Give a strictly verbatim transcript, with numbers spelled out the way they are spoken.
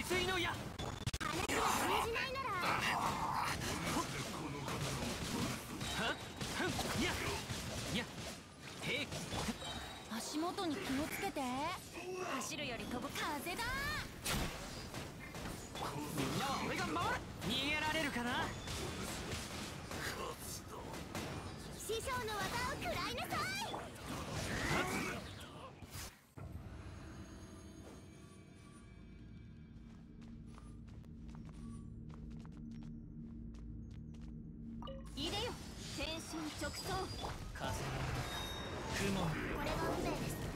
水の矢。 話が通じないならはっふんややへい。 足元に気をつけて。走るより飛ぶ風だ。 みんなは俺が守る。逃げられるかな。 師匠の技を食らいなさい。入れよ、天心直送。 風の中雲。 これが運命です。